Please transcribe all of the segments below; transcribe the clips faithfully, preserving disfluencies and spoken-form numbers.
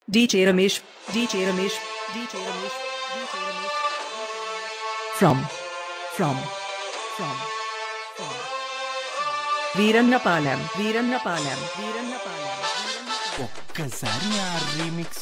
D J Ramesh, D J Ramesh, D J Ramesh, D J Ramesh. From, from, from, from. Veerannapalam, Veerannapalam, Veerannapalam. ఒక్కసారి ఆ remix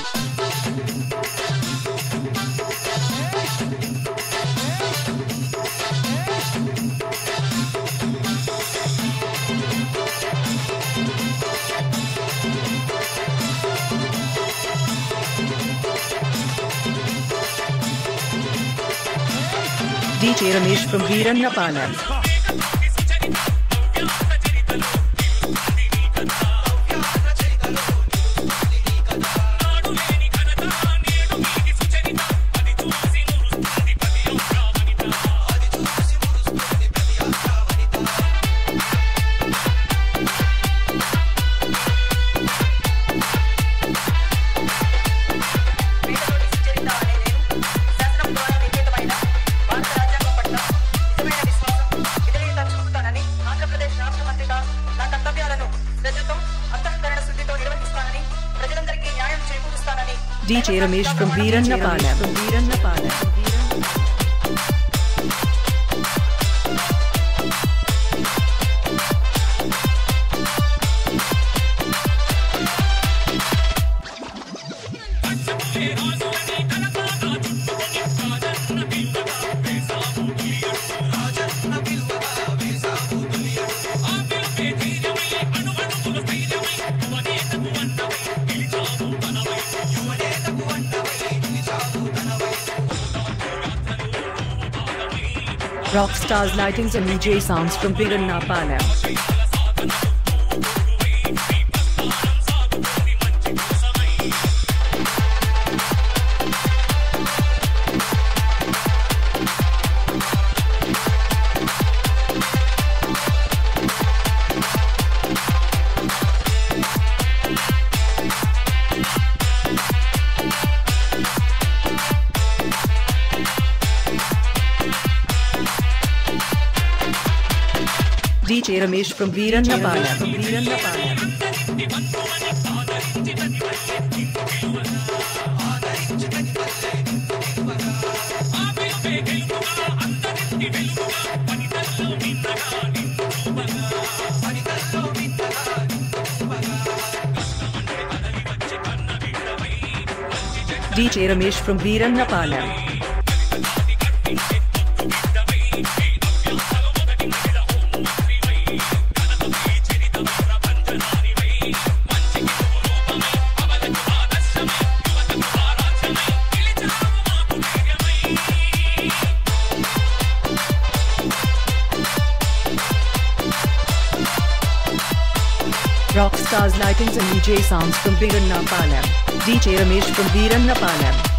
D J Ramesh from Veerannapalam. D J Ramesh from Veerannapalam. From Veerannapalam. Rockstars Lightings and D J Sounds from Veerannapalam. D J Ramesh from Veerannapalam. From Veerannapalam. D J Ramesh from Veerannapalam. Rockstars Lightings and D J Sounds from Veerannapalam. D J Ramesh from Veerannapalam.